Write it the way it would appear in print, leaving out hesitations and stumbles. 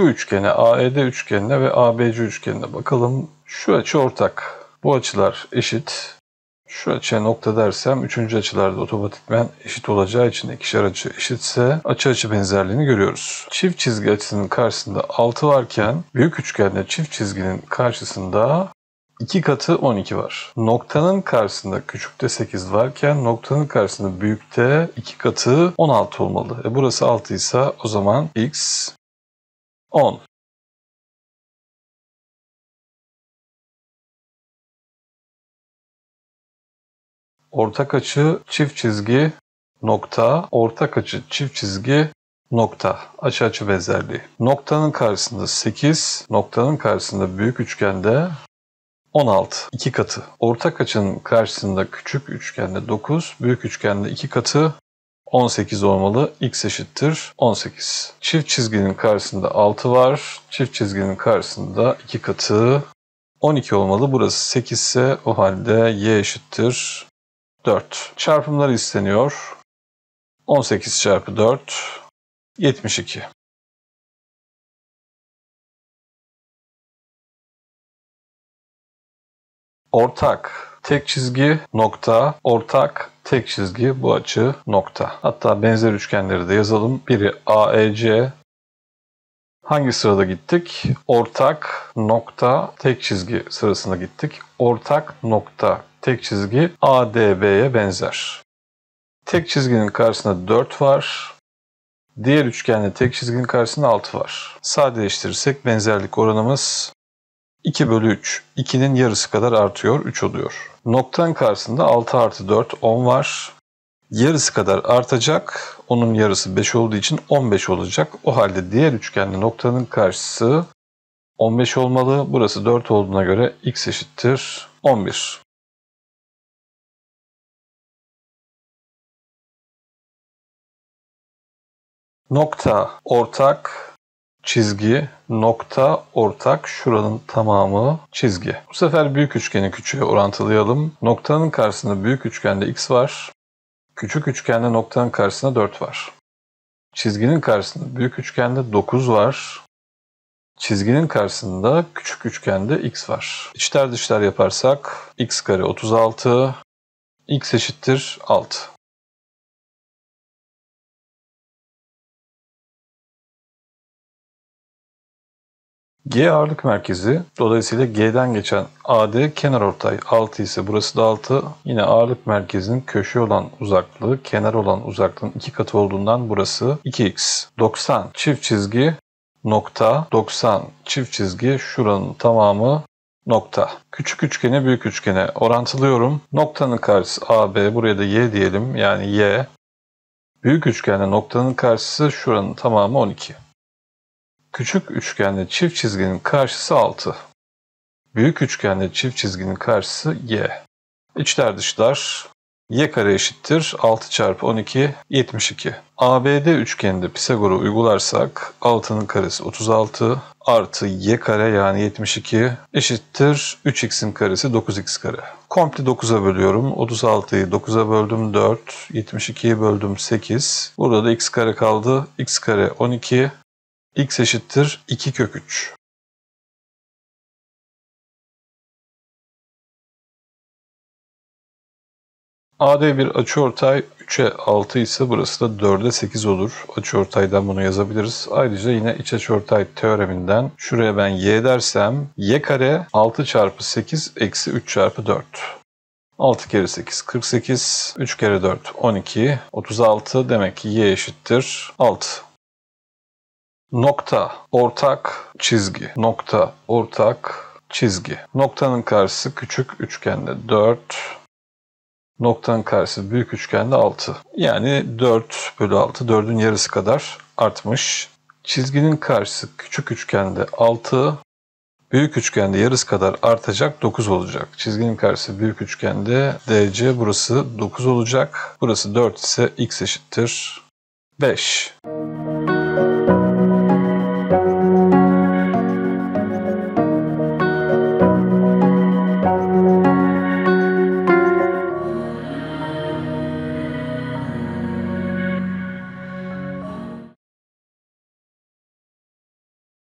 Şu üçgene, AED üçgenine ve ABC üçgenine bakalım. Şu açı ortak. Bu açılar eşit. Şu açıya nokta dersem üçüncü açılarda otomatikmen eşit olacağı için ikişer açı eşitse açı benzerliğini görüyoruz. Çift çizgi açısının karşısında 6 varken büyük üçgende çift çizginin karşısında 2 katı 12 var. Noktanın karşısında küçükte 8 varken noktanın karşısında büyükte 2 katı 16 olmalı. Burası 6 ise o zaman x 10. Ortak açı çift çizgi nokta, ortak açı çift çizgi nokta. Açı benzerliği. Noktanın karşısında 8, noktanın karşısında büyük üçgende 16, 2 katı. Ortak açının karşısında küçük üçgende 9, büyük üçgende 2 katı 18 olmalı. X eşittir 18. Çift çizginin karşısında 6 var. Çift çizginin karşısında 2 katı 12 olmalı. Burası 8 ise o halde y eşittir 4. Çarpımları isteniyor. 18 çarpı 4 72. Ortak tek çizgi nokta, ortak tek çizgi bu açı nokta. Hatta benzer üçgenleri de yazalım. Biri AEC. Hangi sırada gittik? Ortak nokta tek çizgi sırasına gittik. Ortak nokta tek çizgi ADB'ye benzer. Tek çizginin karşısında 4 var. Diğer üçgende tek çizginin karşısında 6 var. Sadeleştirirsek benzerlik oranımız 2 bölü 3. 2'nin yarısı kadar artıyor. 3 oluyor. Noktanın karşısında 6 artı 4 10 var. Yarısı kadar artacak. Onun yarısı 5 olduğu için 15 olacak. O halde diğer üçgende noktanın karşısı 15 olmalı. Burası 4 olduğuna göre x eşittir 11. Nokta ortak çizgi, nokta ortak şuranın tamamı çizgi. Bu sefer büyük üçgeni küçüğe orantılayalım. Noktanın karşısında büyük üçgende x var. Küçük üçgende noktanın karşısında 4 var. Çizginin karşısında büyük üçgende 9 var. Çizginin karşısında küçük üçgende x var. İçler dışlar yaparsak x kare 36, x eşittir 6. G ağırlık merkezi. Dolayısıyla G'den geçen AD kenarortay 6 ise burası da 6. Yine ağırlık merkezinin köşe olan uzaklığı kenar olan uzaklığın 2 katı olduğundan burası 2x. 90 çift çizgi nokta 90 çift çizgi şuranın tamamı nokta. Küçük üçgeni büyük üçgene orantılıyorum. Noktanın karşısı AB, buraya da y diyelim, yani y. Büyük üçgende noktanın karşısı şuranın tamamı 12. Küçük üçgende çift çizginin karşısı 6. Büyük üçgende çift çizginin karşısı y. İçler dışlar y kare eşittir 6 çarpı 12 72. ABD üçgeninde Pisagor'u uygularsak 6'nın karesi 36 artı y kare yani 72 eşittir 3x'in karesi 9x kare. Komple 9'a bölüyorum. 36'yı 9'a böldüm 4, 72'yi böldüm 8. Burada da x kare kaldı. X kare 12. X eşittir 2 kök 3. AD bir açıortay 3'e 6 ise burası da 4'e 8 olur. Açıortaydan bunu yazabiliriz. Ayrıca yine iç açıortay teoreminden şuraya ben y dersem y kare 6 çarpı 8 eksi 3 çarpı 4. 6 kere 8 48, 3 kere 4 12, 36 demek ki y eşittir 6. Nokta, ortak, çizgi. Nokta, ortak, çizgi. Noktanın karşısı küçük üçgende 4. Noktanın karşısı büyük üçgende 6. Yani 4 bölü 6, 4'ün yarısı kadar artmış. Çizginin karşısı küçük üçgende 6. Büyük üçgende yarısı kadar artacak, 9 olacak. Çizginin karşısı büyük üçgende DC, burası 9 olacak. Burası 4 ise x eşittir 5.